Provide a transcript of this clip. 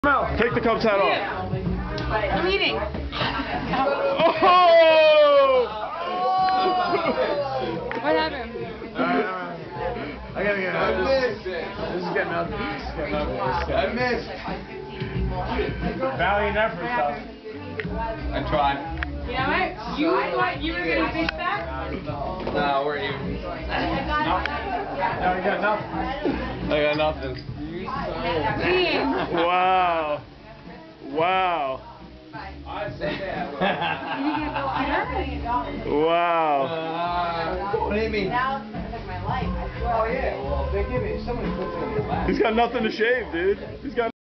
Take the Cubs hat off. I'm eating. Oh! What happened? I gotta get out. This is getting ugly. I missed. Valiant effort, though. I tried. You know what? You thought you were gonna fish that? No, we're even. No, you got nothing. I got nothing. Wow. Wow. Wow. What do you mean? Now it's like my life. Oh yeah. Well, they give me somebody puts it in your lap. He's got nothing to shave, dude. He's got.